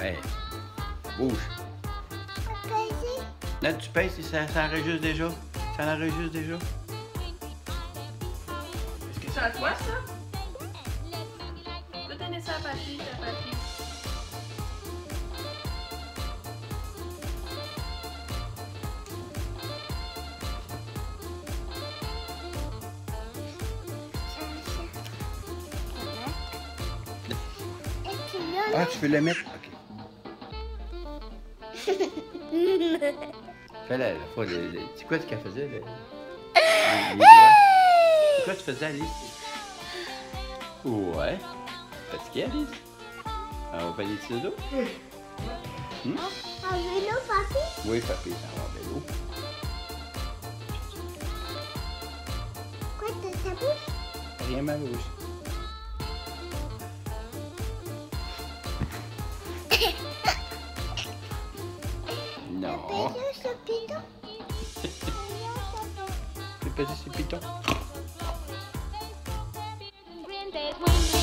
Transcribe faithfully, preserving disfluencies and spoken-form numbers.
Ouais. Bouge. Là, tu pèses et ça, ça enregistre déjà. Ça enregistre déjà. Est-ce que c'est à toi, ça? Je vais donner ça à papy, à papy. Ah, tu veux le mettre? OK. Fais-la, la fois. Le, le, c'est quoi ce qu'elle faisait? Le, le, les c'est quoi tu faisais, Alice? Ouais. Fatiguée, Alice? On va faire des petits dodos? Hmm? En vélo, papy? Oui, papy, ça va en vélo. Quoi de ta bouche? Rien ma bouche. Non. Ce piton? C'est pas juste ce piton.